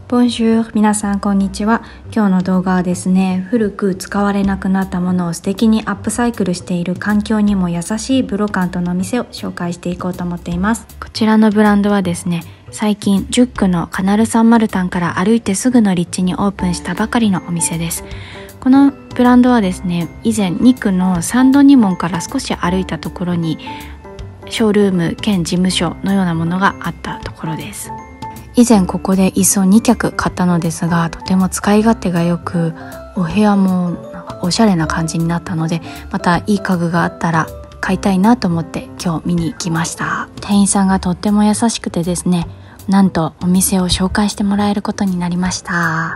Bonjour 皆さんこんにちは。今日の動画はですね、古く使われなくなったものを素敵にアップサイクルしている環境にも優しいブロカントのお店を紹介していこうと思っています。こちらのブランドはですね、最近10区のカナルサンマルタンから歩いてすぐの立地にオープンしたばかりのお店です。このブランドはですね、以前2区のサンドニモンから少し歩いたところにショールーム兼事務所のようなものがあったところです。以前ここで椅子を2脚買ったのですが、とても使い勝手が良く、お部屋もなんかおしゃれな感じになったので、またいい家具があったら買いたいなと思って今日見に来ました。店員さんがとっても優しくてですね、なんとお店を紹介してもらえることになりました。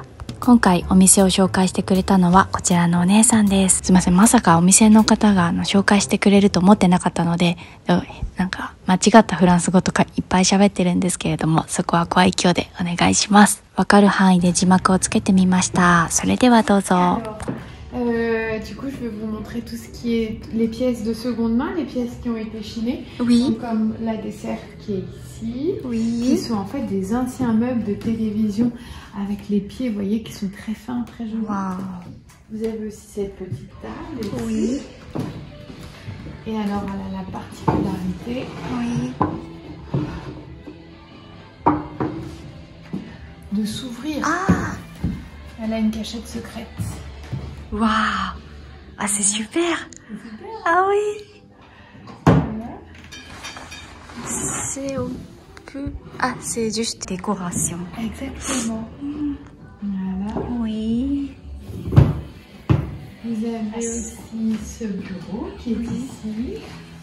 今回お店を紹介してくれたのはこちらのお姉さんです。すいません、まさかお店の方が紹介してくれると思ってなかったので、なんか間違ったフランス語とかいっぱい喋ってるんですけれども、そこはご愛嬌でお願いします。わかる範囲で字幕をつけてみました。それではどうぞ。 Du coup, je vais vous montrer tout ce qui est les pièces de seconde main, les pièces qui ont été chinées, Oui. comme la dessert qui est ici, Oui. qui sont en fait des anciens meubles de télévision avec les pieds, vous voyez, qui sont très fins, très jolis. Wow. Vous avez aussi cette petite table ici. Oui. Et alors, elle a la particularité. Oui. De s'ouvrir. Ah. Elle a une cachette secrète. Waouh. Ah, c'est super. Ah oui. Voilà. C'est un peu... Ah, c'est juste décoration. Exactement. Voilà. Oui. Vous avez aussi ce bureau qui est ici.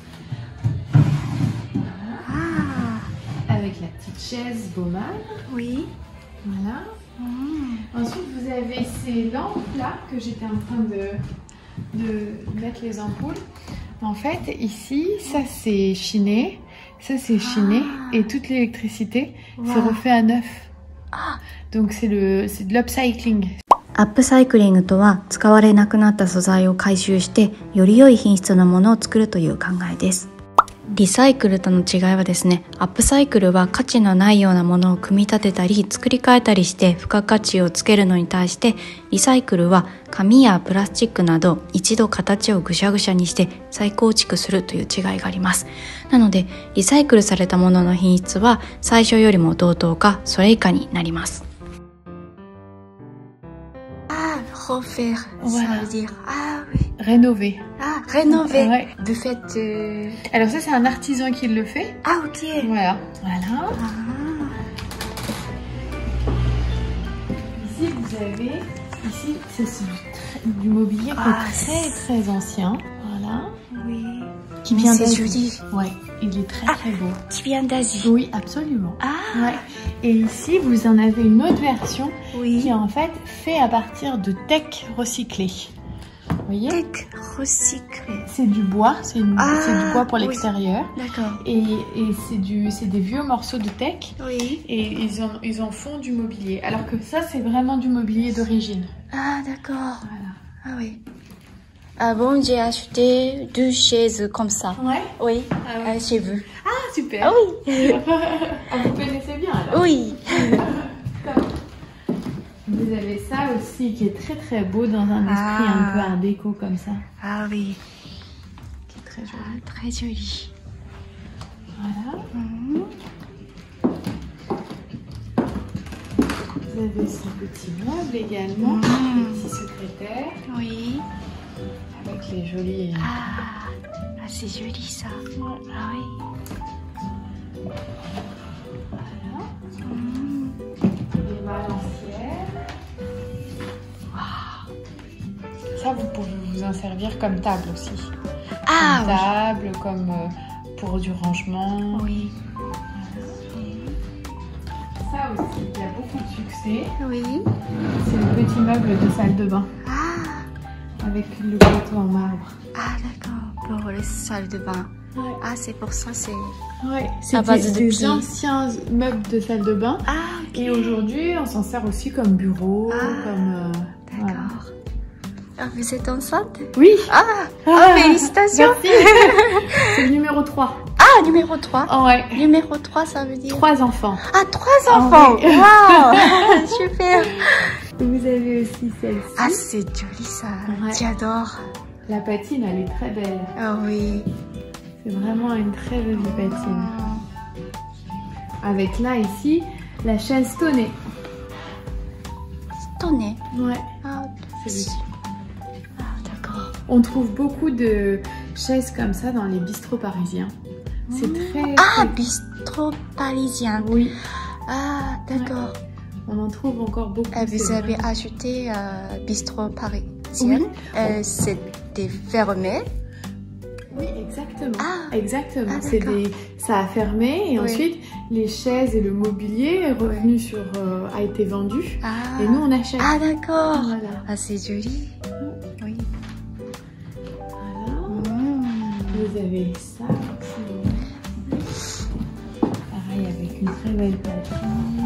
Voilà. Ah. Avec la petite chaise Baumann. Oui. Voilà. Ensuite, vous avez ces lampes-là que j'étais en train de mettre les ampoules. En fait, ici, ça c'est chiné, ça c'est chiné, et toute l'électricité, c'est refait à neuf. Donc c'est de l'upcycling. アップサイクリングとは、使われなくなった素材を回収してより良い品質のものを作るという考えです。リサイクルとの違いはですね、アップサイクルは価値のないようなものを組み立てたり作り変えたりして付加価値をつけるのに対して、リサイクルは紙やプラスチックなど一度形をぐしゃぐしゃにして再構築するという違いがあります。なのでリサイクルされたものの品質は最初よりも同等かそれ以下になります。Refaire, voilà. Ça veut dire ah oui. Rénover. Ah, rénover. Ouais. De fait. Alors ça c'est un artisan qui le fait. Ah ok. Voilà. Voilà. Ah. Ici vous avez, ici c'est du mobilier très ancien. Voilà. Oui. Qui vient c'est d'Asie. joli. Ouais, il est très beau. Qui vient d'Asie. Oui, absolument. Ah. Ouais. Et ici, vous en avez une autre version qui est Oui. en fait fait à partir de teck recyclé. Vous voyez? Teck recyclé. C'est du bois, c'est du bois pour l'extérieur. D'accord. Et c'est des vieux morceaux de teck. Oui. Et ils en font du mobilier. Alors que ça, c'est vraiment du mobilier d'origine. Ah d'accord. Voilà. Ah oui. Avant, j'ai acheté 2 chaises comme ça. Ouais. Oui. Ah ouais. Chez vous. Ah, super. Ah oui. Ah, vous connaissez bien alors. Oui. Vous avez ça aussi qui est très beau dans un esprit un peu art déco comme ça. Ah oui. Qui est très joli. Ah, très joli. Voilà. Mmh. Vous avez ce petit meuble également, le petit secrétaire. Oui. Avec les jolis... Ah, c'est joli ça. Ah oui. Voilà. Mmh. Les balancières. Wow. Ça, vous pouvez vous en servir comme table aussi. Ah comme table, comme pour du rangement. oui. Ça aussi, il y a beaucoup de succès. Oui. C'est le petit meuble de salle de bain. Ah. Avec le plateau en marbre. Ah d'accord. Pour les salles de bain. Ouais. Ah c'est pour ça c'est... Ouais, à base de des pieds. anciens meubles de salle de bain. Ah ok. Et aujourd'hui, on s'en sert aussi comme bureau, comme... D'accord. Voilà. Ah, vous êtes enceinte? Oui. Félicitations. C'est le numéro 3. Ah, numéro 3. Oh, ouais. Numéro 3, ça veut dire? 3 enfants. Ah, 3 enfants. Oui. Wow. Super. Vous avez aussi celle-ci. Ah, c'est joli ça. Ouais. J'adore. La patine, elle est très belle. Ah oui. C'est vraiment une très jolie patine. Avec là, ici, la chaise Tonnet. Tonnet. Ouais. Ah, C'est d'accord. On trouve beaucoup de chaises comme ça dans les bistrots parisiens. C'est très... Ah, bistrot parisien. Oui. Ah, d'accord. On en trouve encore beaucoup. Vous avez ajouté bistrot parisien. Oui. C'était fermé. Oui, exactement. Ah. Exactement. Ah, C'est d'accord. ça a fermé et Oui. ensuite les chaises et le mobilier est revenu sur a été vendu Ah. et nous on achète. Ah, d'accord. Voilà. Ah, c'est joli. Oui. Voilà. Vous avez ça aussi. Pareil avec une très belle patine.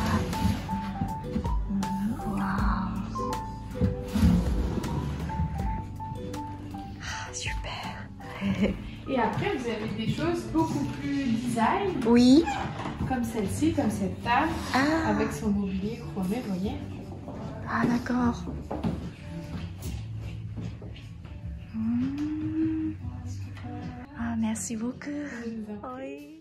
Et après, vous avez des choses beaucoup plus design, Oui. comme celle-ci, comme cette table, Ah. avec son mobilier chromé, vous voyez. Ah, d'accord. Ah, merci beaucoup. Oui.